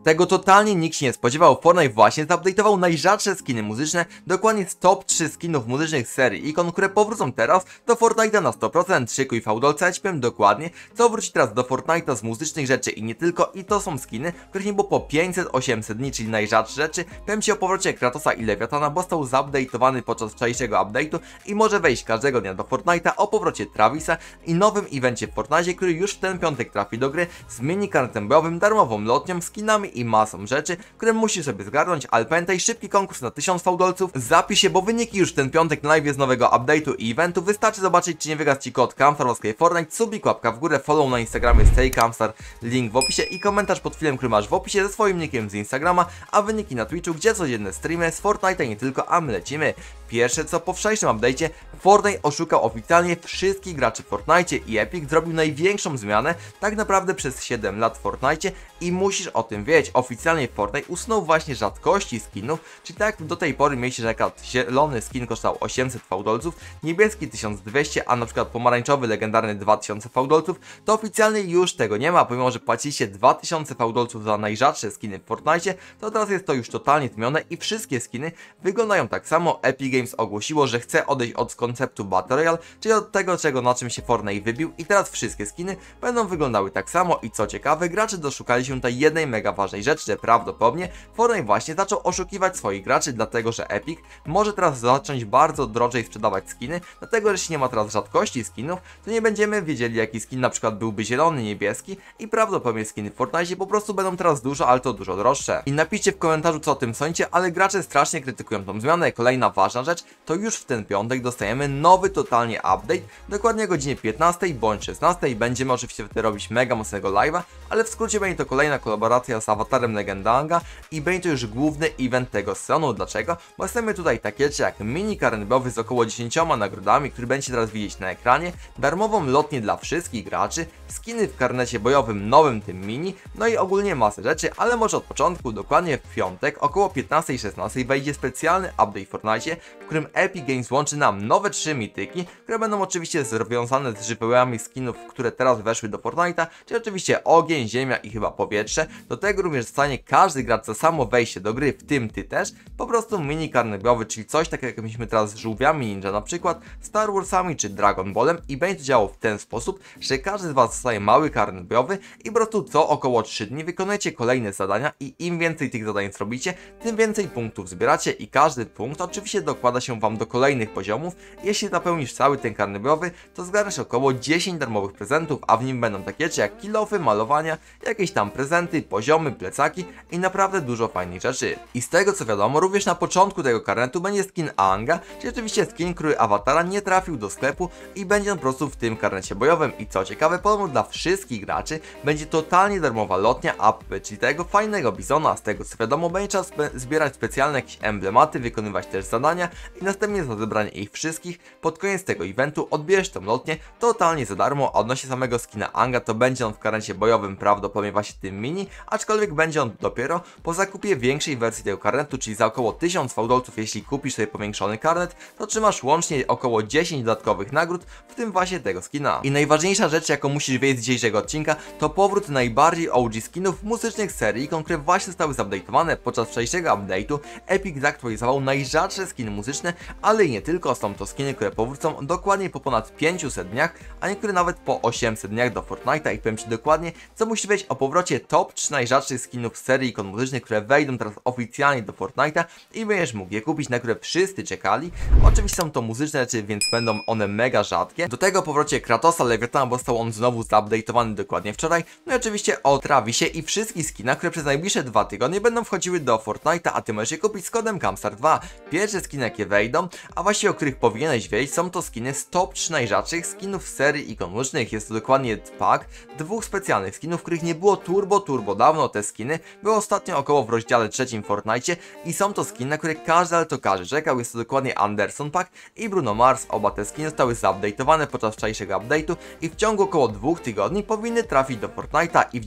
Tego totalnie nikt się nie spodziewał. Fortnite właśnie zupdate'ował najrzadsze skiny muzyczne, dokładnie z top 3 skinów muzycznych z serii ikon, które powrócą teraz do Fortnite'a na 100%. Szykuj fałdolce, ja ci powiem dokładnie, co wróci teraz do Fortnite'a z muzycznych rzeczy i nie tylko, i to są skiny, których nie było po 500-800 dni, czyli najrzadsze rzeczy. Powiem ci o powrocie Kratosa i Lewiatana, bo został zupdate'owany podczas wczorajszego update'u i może wejść każdego dnia do Fortnite'a, o powrocie Travisa i nowym evencie w Fortnite, który już w ten piątek trafi do gry z mini-karnetem bojowym, darmową lotnią, skinami i masą rzeczy, które musisz sobie zgarnąć, ale pamiętaj, szybki konkurs na 1000 fałdolców, zapisz się, bo wyniki już w ten piątek na live z nowego update'u i eventu, wystarczy zobaczyć, czy nie wygasł ci kod Kamstar w Fortnite, subik, łapka w górę, follow na Instagramie Stay Kamstar, link w opisie i komentarz pod filmem, który masz w opisie ze swoim nickiem z Instagrama, a wyniki na Twitchu, gdzie codzienne streamy z Fortnite'a i nie tylko, a my lecimy. Pierwsze co, po wczorajszym update'cie Fortnite oszukał oficjalnie wszystkich graczy w Fortnite i Epic zrobił największą zmianę tak naprawdę przez 7 lat w Fortnite i musisz o tym wiedzieć. Oficjalnie Fortnite usunął właśnie rzadkości skinów, czyli tak jak do tej pory mieliście, że na przykład zielony skin kosztował 800 fałdolców, niebieski 1200, a na przykład pomarańczowy legendarny 2000 fałdolców, to oficjalnie już tego nie ma, pomimo że płaciliście 2000 fałdolców za najrzadsze skiny w Fortnite, to teraz jest to już totalnie zmienione i wszystkie skiny wyglądają tak samo. Epic Games ogłosiło, że chce odejść od konceptu Battle Royale, czyli od tego, na czym się Fortnite wybił, i teraz wszystkie skiny będą wyglądały tak samo i co ciekawe, gracze doszukali się tutaj jednej mega ważnej rzeczy, że prawdopodobnie Fortnite właśnie zaczął oszukiwać swoich graczy, dlatego że Epic może teraz zacząć bardzo drożej sprzedawać skiny, dlatego że jeśli nie ma teraz rzadkości skinów, to nie będziemy wiedzieli, jaki skin na przykład byłby zielony, niebieski i prawdopodobnie skiny w Fortnite po prostu będą teraz dużo, ale to dużo droższe. I napiszcie w komentarzu, co o tym sądzicie, ale gracze strasznie krytykują tą zmianę. Kolejna ważna rzecz, to już w ten piątek dostajemy nowy totalnie update, dokładnie o godzinie 15 bądź 16, będziemy oczywiście wtedy robić mega mocnego live'a, ale w skrócie będzie to kolejna kolaboracja z awatarem Legendanga i będzie to już główny event tego sezonu. Dlaczego? Bo chcemy tutaj takie rzeczy jak mini karnebowy z około 10 nagrodami, który będziecie teraz widzieć na ekranie, darmową lotnię dla wszystkich graczy, skiny w karnecie bojowym nowym tym mini, no i ogólnie masę rzeczy, ale może od początku, dokładnie w piątek, około 15-16 wejdzie specjalny update w Fortnite, w którym Epic Games łączy nam nowe 3 mityki, które będą oczywiście związane z żywiołami skinów, które teraz weszły do Fortnite'a, czyli oczywiście ogień, ziemia i chyba powietrze. Do tego również dostanie każdy gracz za samo wejście do gry, w tym ty też, po prostu mini karnebowy, czyli coś takiego jak mieliśmy teraz z żółwiami ninja na przykład, Star Warsami czy Dragon Ballem, i będzie to działało w ten sposób, że każdy z was dostaje mały karnebowy i po prostu co około 3 dni wykonujecie kolejne zadania i im więcej tych zadań zrobicie, tym więcej punktów zbieracie i każdy punkt oczywiście dokłada się wam do kolejnych poziomów. Jeśli napełnisz cały ten karnebowy, to zgarniesz około 10 darmowych prezentów, a w nim będą takie rzeczy jak kill-offy, malowania, jakieś tam prezenty, poziomy, plecaki i naprawdę dużo fajnych rzeczy. I z tego co wiadomo, również na początku tego karnetu będzie skin Aanga, czyli oczywiście skin, który awatara nie trafił do sklepu i będzie on po prostu w tym karnecie bojowym. I co ciekawe, podobno dla wszystkich graczy będzie totalnie darmowa lotnia APP, czyli tego fajnego bizona. Z tego co wiadomo, będzie trzeba zbierać specjalne jakieś emblematy, wykonywać też zadania i następnie za zebranie ich wszystkich pod koniec tego eventu odbierzesz tą lotnię totalnie za darmo. A odnośnie samego skina Aanga, to będzie on w karnecie bojowym prawdopodobnie właśnie tym mini, aczkolwiek będzie on dopiero po zakupie większej wersji tego karnetu, czyli za około 1000 fałdolców. Jeśli kupisz sobie powiększony karnet, to trzymasz łącznie około 10 dodatkowych nagród, w tym właśnie tego skina. I najważniejsza rzecz, jaką musisz wiedzieć z dzisiejszego odcinka, to powrót najbardziej OG skinów muzycznych serii, które właśnie zostały zupdate'owane. Podczas wczorajszego update'u Epic zaktualizował najrzadsze skiny muzyczne, ale i nie tylko. Są to skiny, które powrócą dokładnie po ponad 500 dniach, a niektóre nawet po 800 dniach do Fortnite'a. I powiem ci dokładnie, co musisz wiedzieć o powrocie top 3 najrzadszych skinów z serii ikon muzycznych, które wejdą teraz oficjalnie do Fortnite'a i będziesz mógł je kupić, na które wszyscy czekali. Oczywiście są to muzyczne rzeczy, więc będą one mega rzadkie. Do tego powrocie Kratosa Lewiatana, bo został on znowu zupdate'owany dokładnie wczoraj. No i oczywiście o Travisie i wszystkich skinach, które przez najbliższe 2 tygodnie będą wchodziły do Fortnite'a, a ty możesz je kupić z kodem Kamstar2. Pierwsze skiny jakie wejdą, a właściwie o których powinieneś wiedzieć, są to skiny z top 3 najrzadszych skinów z serii ikon muzycznych. Jest to dokładnie pack 2 specjalnych skinów, których nie było turbo dawno. Te skiny były ostatnio około w rozdziale 3 w Fortnite i są to skiny, na które każdy, ale to każdy czekał. Jest to dokładnie Anderson Paak i Bruno Mars. Oba te skiny zostały zupdate'owane podczas wczorajszego update'u i w ciągu około 2 tygodni powinny trafić do Fortnite'a i w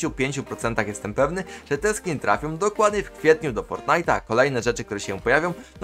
95% jestem pewny, że te skiny trafią dokładnie w kwietniu do Fortnite'a. Kolejne rzeczy, które się pojawią, no to oczywiście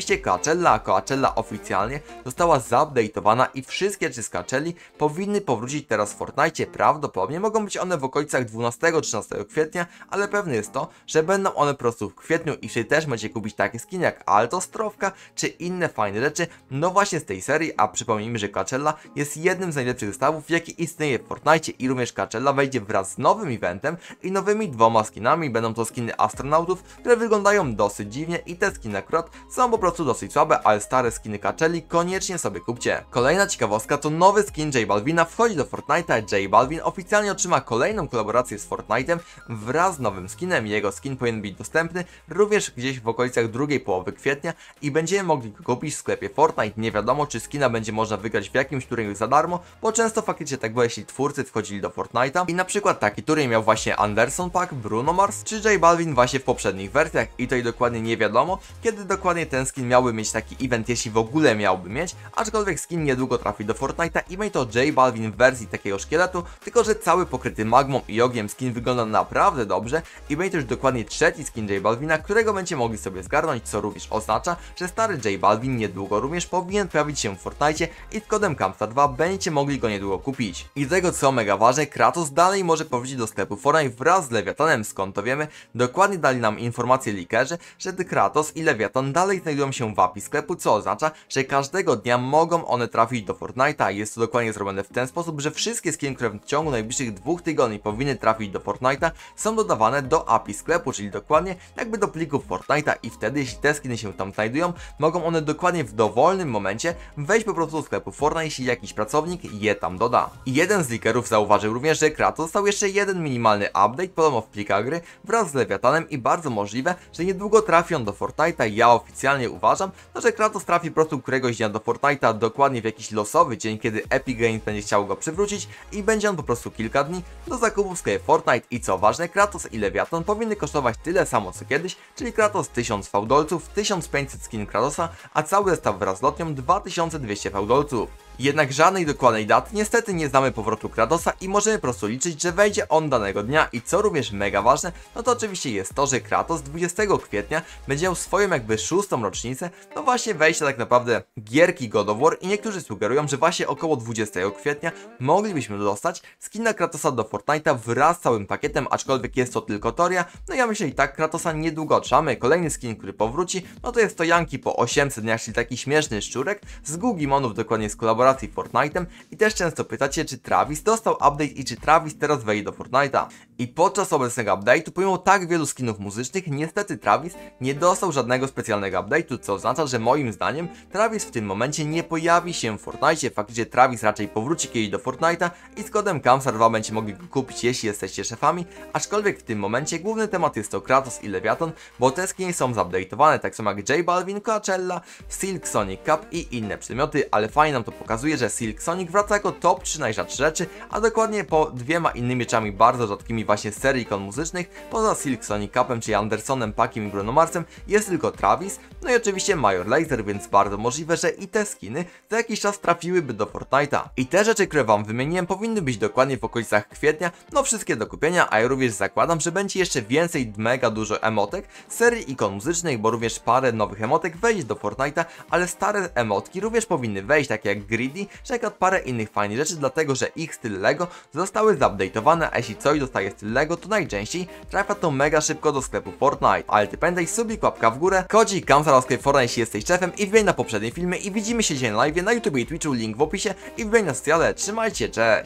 oczywiście Coachella oficjalnie została zupdate'owana i wszystkie 3 Coachelli powinny powrócić teraz w Fortnite. Prawdopodobnie mogą być one w okolicach 12-13 kwietnia, ale pewne jest to, że będą one po prostu w kwietniu i wtedy też możecie kupić takie skiny jak Altostrowka czy inne fajne rzeczy, no właśnie z tej serii, a przypomnijmy, że Coachella jest jednym z najlepszych zestawów, jaki istnieje w Fortnite i również Coachella wejdzie wraz z nowym eventem i nowymi 2 skinami. Będą to skiny astronautów, które wyglądają dosyć dziwnie i te skiny akurat są po prostu dosyć słabe, ale stare skiny Coachelli koniecznie sobie kupcie. Kolejna ciekawostka to nowy skin J Balvina wchodzi do Fortnite'a. J Balvin oficjalnie otrzyma kolejną kolaborację z Fortnite'em wraz z nowym skinem. Jego skin powinien być dostępny również gdzieś w okolicach drugiej połowy kwietnia i będziemy mogli go kupić w sklepie Fortnite. Nie wiadomo, czy skina będzie można wygrać w jakimś turnieju za darmo, bo często faktycznie tak było, jeśli twórcy wchodzili do Fortnite'a i na przykład taki turniej miał właśnie Anderson Paak, Bruno Mars czy J Balvin właśnie w poprzednich wersjach i tutaj dokładnie nie wiadomo, kiedy dokładnie ten skin miałby mieć taki event, jeśli w ogóle miałby mieć, aczkolwiek skin niedługo trafi do Fortnite'a i będzie to J Balvin w wersji takiego szkieletu, tylko że cały pokryty magmą i ogniem. Skin wygląda naprawdę dobrze i będzie to już dokładnie 3. skin J Balvina, którego będziecie mogli sobie zgarnąć, co również oznacza, że stary J Balvin niedługo również powinien pojawić się w Fortnite i z kodem KAMSTA2 będziecie mogli go niedługo kupić. I do tego co mega ważne, Kratos dalej może powrócić do sklepu Fortnite wraz z Lewiatanem. Skąd to wiemy? Dokładnie dali nam informację leakerzy, że Kratos i Lewiatan dalej znajdują się w API sklepu, co oznacza, że każdego dnia mogą one trafić do Fortnite'a. Jest to dokładnie zrobione w ten sposób, że wszystkie skiny, które w ciągu najbliższych 2 tygodni powinny trafić do Fortnite'a, są dodawane do API sklepu, czyli dokładnie jakby do plików Fortnite'a i wtedy, jeśli te skiny się tam znajdują, mogą one dokładnie w dowolnym momencie wejść po prostu do sklepu Fortnite, jeśli jakiś pracownik je tam doda. I jeden z leakerów zauważył również, że Kratos dostał jeszcze jeden minimalny update podobno w plikach gry wraz z Lewiatanem i bardzo możliwe, że niedługo trafi on do Fortnite'a. Ja oficjalnie uważam, że Kratos trafi po prostu któregoś dnia do Fortnite'a, dokładnie w jakiś losowy dzień, kiedy Epic Games będzie chciał go przywrócić i będzie on po prostu kilka dni do zakupu w sklepie Fortnite. I co ważne, Kratos i Lewiatan powinny kosztować tyle samo co kiedyś, czyli Kratos 1000 fałdolców, 1500 skin Kratosa, a cały zestaw wraz z lotnią 2200 fałdolców. Jednak żadnej dokładnej daty niestety nie znamy powrotu Kratosa i możemy po prostu liczyć, że wejdzie on danego dnia. I co również mega ważne, no to oczywiście jest to, że Kratos 20 kwietnia będzie miał swoją jakby 6. rocznicę, no właśnie wejścia tak naprawdę gierki God of War i niektórzy sugerują, że właśnie około 20 kwietnia moglibyśmy dostać skina Kratosa do Fortnite'a wraz z całym pakietem, aczkolwiek jest to tylko teoria. No ja myślę i tak Kratosa niedługo otrzymamy. Kolejny skin, który powróci, no to jest to Yankee po 800 dniach, czyli taki śmieszny szczurek z Gugimonów, dokładnie z kolaboracji Fortnite'em. I też często pytacie, czy Travis dostał update i czy Travis teraz wejdzie do Fortnite'a. I podczas obecnego update'u, pomimo tak wielu skinów muzycznych, niestety Travis nie dostał żadnego specjalnego update'u, co oznacza, że moim zdaniem Travis w tym momencie nie pojawi się w Fortnite. Faktycznie Travis raczej powróci kiedyś do Fortnite'a i z kodem KAMSTA2 będziecie mogli go kupić, jeśli jesteście szefami, aczkolwiek w tym momencie główny temat jest to Kratos i Lewiatan, bo te skiny są zupdate'owane, tak samo jak J Balvin, Coachella, Silk Sonic Cup i inne przedmioty, ale fajnie nam to pokazuje, że Silk Sonic wraca jako top 3 najrzadsze rzeczy, a dokładnie po 2 innymi rzeczami bardzo rzadkimi właśnie z serii ikon muzycznych. Poza Silk Sonic Cupem, czyli Andersonem, Paakiem i Bruno Marsem jest tylko Travis, no i oczywiście Major Lazer, więc bardzo możliwe, że i te skiny za jakiś czas trafiłyby do Fortnite'a. I te rzeczy, które wam wymieniłem, powinny być dokładnie w okolicach kwietnia, no wszystkie do kupienia, a ja również zakładam, że będzie jeszcze więcej mega dużo emotek z serii ikon muzycznych, bo również parę nowych emotek wejdzie do Fortnite'a, ale stare emotki również powinny wejść, takie jak Greedy, czy jak parę innych fajnych rzeczy, dlatego że ich styl Lego zostały zupdate'owane, a jeśli coś dostaje styl Lego, to najczęściej trafia to mega szybko do sklepu Fortnite. Ale ty pamiętaj, subik, łapka w górę, kodzik KAMSTA2 sklep Fortnite, jeśli jesteś szefem i wbij na poprzednie filmy i widzimy się dzisiaj na live na YouTube i Twitchu, link w opisie i wbij na socjale. Trzymajcie, cześć!